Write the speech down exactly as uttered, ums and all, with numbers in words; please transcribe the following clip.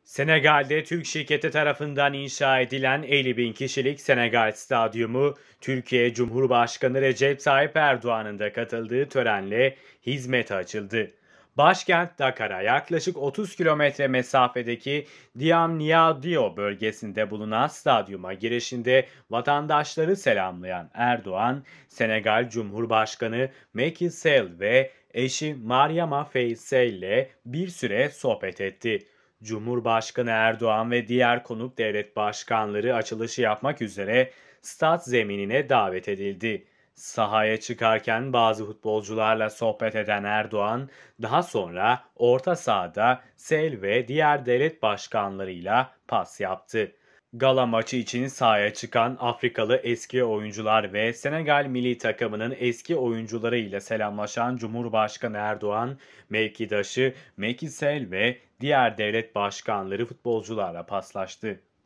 Senegal'de Türk şirketi tarafından inşa edilen elli bin kişilik Senegal Stadyumu, Türkiye Cumhurbaşkanı Recep Tayyip Erdoğan'ın da katıldığı törenle hizmete açıldı. Başkent Dakar'a yaklaşık otuz kilometre mesafedeki Diamniadio bölgesinde bulunan stadyuma girişinde vatandaşları selamlayan Erdoğan, Senegal Cumhurbaşkanı Macky Sall ve eşi Mariama Faye Sall ile bir süre sohbet etti. Cumhurbaşkanı Erdoğan ve diğer konuk devlet başkanları açılışı yapmak üzere stat zeminine davet edildi. Sahaya çıkarken bazı futbolcularla sohbet eden Erdoğan, daha sonra orta sahada Sel ve diğer devlet başkanlarıyla pas yaptı. Gala maçı için sahaya çıkan Afrikalı eski oyuncular ve Senegal milli takımının eski oyuncuları ile selamlaşan Cumhurbaşkanı Erdoğan, mevkidaşı Macky Sall ve diğer devlet başkanları futbolcularla paslaştı.